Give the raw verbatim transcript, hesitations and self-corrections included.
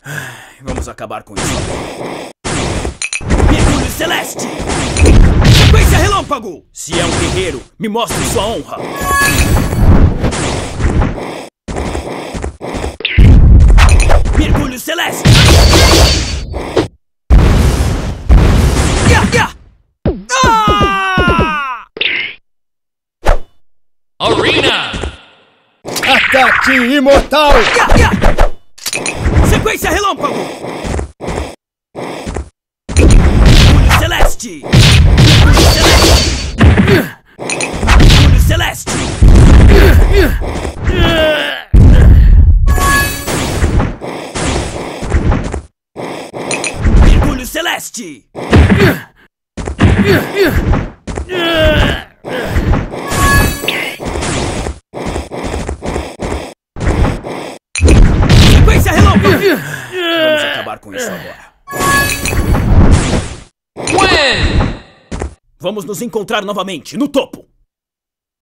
Vamos acabar com isso. Mergulho Celeste! Sequência Relâmpago! Se é um guerreiro, me mostre sua honra! Mergulho Celeste! Yeah, yeah. Ah! Arena! Ataque imortal! Yeah, yeah. Sequência Relâmpago! Mergulho Celeste! Mergulho Celeste! Mergulho Celeste! Mergulho Celeste! Sequência Relâmpago! Vamos acabar com isso agora. Win! Vamos nos encontrar novamente no topo.